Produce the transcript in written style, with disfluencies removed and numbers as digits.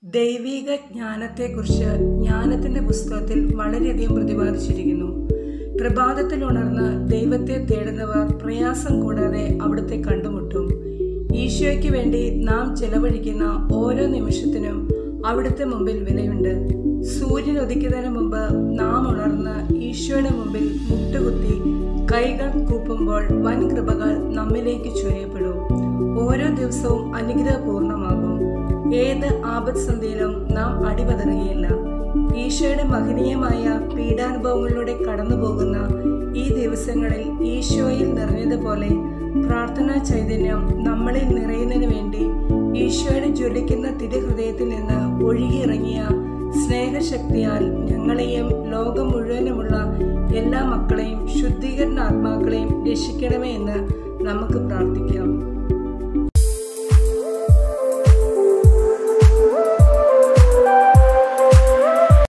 ദൈവിക ജ്ഞാനത്തെക്കുറിച്ച് ജ്ഞാനത്തിൻ്റെ പുസ്തകത്തിൽ വളരെയധികം പ്രതിപാദിച്ചിരിക്കുന്നു. പ്രഭാതത്തിൽ ഉണർന്ന് ദൈവത്തെ തേടുന്നവർ പ്രയാസം കൂടാതെ അവിടുത്തെ കണ്ടുമുട്ടും. ഈശോയ്ക്ക് വേണ്ടി നാം ചെലവഴിക്കുന്ന ഓരോ നിമിഷത്തിനും അവിടുത്തെ മുമ്പിൽ വിലയുണ്ട്. സൂര്യൻ ഉദിക്കുന്നതിന് മുമ്പ് നാം ഉണർന്ന് ഈശോയുടെ മുമ്പിൽ മുട്ടുകുത്തി കൈകൾ കൂപ്പുമ്പോൾ വൻ കൃപകൾ നമ്മിലേക്ക് ചൊരിയപ്പെടും. ഓരോ ദിവസവും അനുഗ്രഹപൂർണമാകും. ഏത് ആപത്സന്ധിയിലും നാം അടിപതറുകയില്ല. ഈശോയുടെ മഹനീയമായ പീഡാനുഭവങ്ങളിലൂടെ കടന്നു പോകുന്ന ഈ ദിവസങ്ങളിൽ ഈശോയിൽ നിറഞ്ഞതുപോലെ പ്രാർത്ഥനാ ചൈതന്യം നമ്മളിൽ നിറയുന്നതിന് വേണ്ടി ഈശോയുടെ ജ്വലിക്കുന്ന തിരുഹൃദയത്തിൽ നിന്ന് ഒഴുകിയിറങ്ങിയ സ്നേഹശക്തിയാൽ ഞങ്ങളെയും ലോകം മുഴുവനുമുള്ള എല്ലാ മക്കളെയും ശുദ്ധീകരണ ആത്മാക്കളെയും രക്ഷിക്കണമേ എന്ന് നമുക്ക് പ്രാർത്ഥിക്കാം.